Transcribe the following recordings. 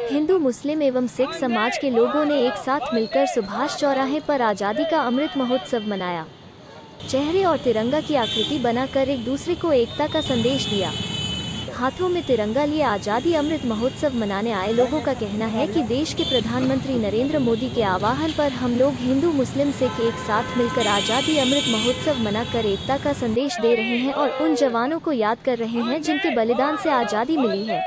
हिंदू, मुस्लिम एवं सिख समाज के लोगों ने एक साथ मिलकर सुभाष चौराहे पर आज़ादी का अमृत महोत्सव मनाया। चेहरे और तिरंगा की आकृति बनाकर एक दूसरे को एकता का संदेश दिया। हाथों में तिरंगा लिए आज़ादी अमृत महोत्सव मनाने आए लोगों का कहना है कि देश के प्रधानमंत्री नरेंद्र मोदी के आह्वान पर हम लोग हिंदू, मुस्लिम, सिख एक साथ मिलकर आज़ादी अमृत महोत्सव मनाकर एकता का संदेश दे रहे हैं और उन जवानों को याद कर रहे हैं जिनके बलिदान से आज़ादी मिली है।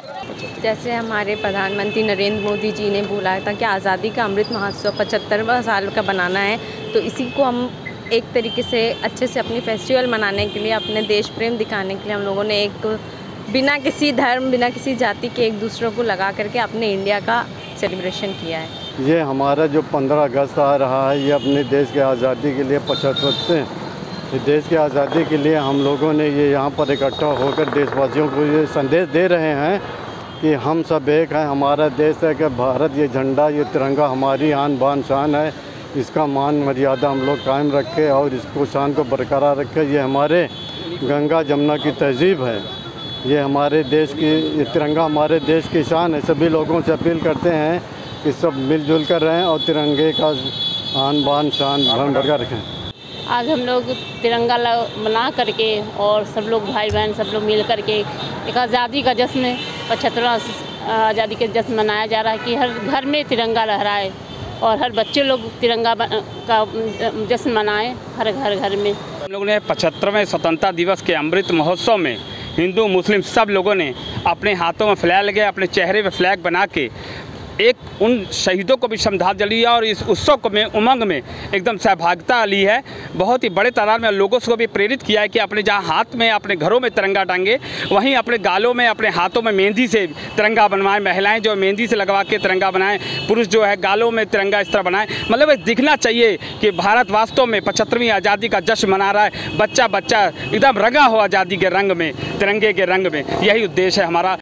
जैसे हमारे प्रधानमंत्री नरेंद्र मोदी जी ने बोला था कि आज़ादी का अमृत महोत्सव 75वां साल का बनाना है, तो इसी को हम एक तरीके से अच्छे से अपनी फेस्टिवल मनाने के लिए, अपने देश प्रेम दिखाने के लिए हम लोगों ने एक बिना किसी धर्म, बिना किसी जाति के एक दूसरे को लगा करके अपने इंडिया का सेलिब्रेशन किया है। ये हमारा जो 15 अगस्त आ रहा है, ये अपने देश की आज़ादी के लिए 75 देश की आज़ादी के लिए हम लोगों ने ये यहाँ पर इकट्ठा होकर देशवासियों को ये संदेश दे रहे हैं कि हम सब एक हैं। हमारा देश है कि भारत, ये झंडा, ये तिरंगा हमारी आन बान शान है। इसका मान मर्यादा हम लोग कायम रखें और इसको शान को बरकरार रखें। ये हमारे गंगा जमुना की तहज़ीब है, ये हमारे देश की, ये तिरंगा हमारे देश की शान है। सभी लोगों से अपील करते हैं कि सब मिलजुल कर रहें और तिरंगे का आन बान शान बरकरार रखें। आज हम लोग तिरंगा बना करके और सब लोग भाई बहन सब लोग मिल करके एक आज़ादी का जश्न, 75वां आज़ादी का जश्न मनाया जा रहा है कि हर घर में तिरंगा लहराए और हर बच्चे लोग तिरंगा का जश्न मनाएं हर घर में। हम लोगों ने 75वें स्वतंत्रता दिवस के अमृत महोत्सव में हिंदू, मुस्लिम सब लोगों ने अपने हाथों में फ्लैग लगे, अपने चेहरे पे फ्लैग बना के एक उन शहीदों को भी श्रद्धांजलि दिया और इस उत्सव को में उमंग में एकदम सहभागिता ली है। बहुत ही बड़े तादाद में लोगों को भी प्रेरित किया है कि अपने जहां हाथ में, अपने घरों में तिरंगा टांगे, वहीं अपने गालों में, अपने हाथों में मेहंदी से तिरंगा बनवाएं। महिलाएं जो मेहंदी से लगवा के तिरंगा बनाएं, पुरुष जो है गालों में तिरंगा इस तरह बनाएं। मतलब दिखना चाहिए कि भारत वास्तव में 75वीं आज़ादी का जश्न मना रहा है। बच्चा बच्चा एकदम रंगा हो आज़ादी के रंग में, तिरंगे के रंग में। यही उद्देश्य है हमारा।